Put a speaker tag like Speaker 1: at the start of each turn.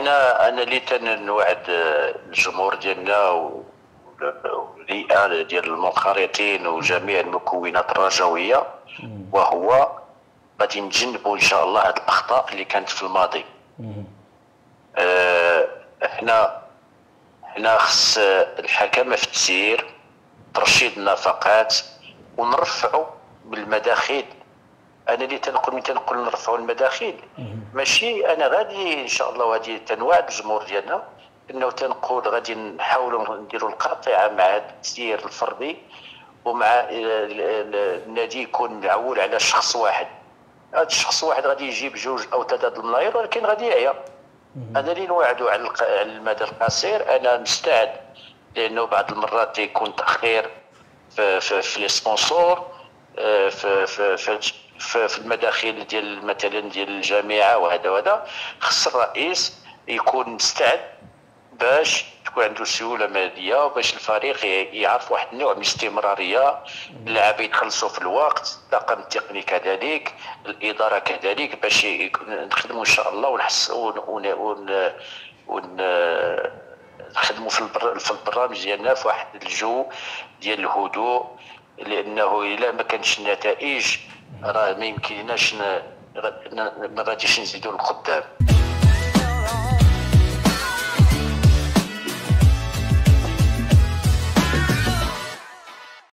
Speaker 1: انا اللي تنوعد الجمهور ديالنا والرئه ديال المنخرطين وجميع المكونات الرجويه، وهو غادي نتجنبوا ان شاء الله هذه الاخطاء اللي كانت في الماضي. احنا خص الحكمه في التسيير، ترشيد النفقات ونرفعوا بالمداخيل. انا اللي تنقول نرفعوا المداخيل، ماشي انا غادي ان شاء الله غادي تنوعد الجمهور ديالنا انه تنقول غادي نحاولوا نديروا القاطعه مع التسيير الفردي، ومع النادي يكون معول على شخص واحد. هذا الشخص واحد غادي يجيب جوج او ثلاثه الملايير ولكن غادي يعيا. انا اللي نوعدوا على المدى القصير انا مستعد، لانه بعض المرات يكون تاخير في لي سبونسور، في المداخيل ديال مثلا ديال الجامعه وهذا خص الرئيس يكون مستعد باش تكون عنده سيوله ماليه، وباش الفريق يعرف واحد النوع من الاستمراريه، اللعابه يتخلصوا في الوقت، الطاقم التقني كذلك، الاداره كذلك، باش نخدموا ان شاء الله نخدموا في البرامج ديالنا في واحد الجو ديال الهدوء، لانه الا ما كانش النتائج راه ما يمكنناش ما غاديش نزيدوا لقدام.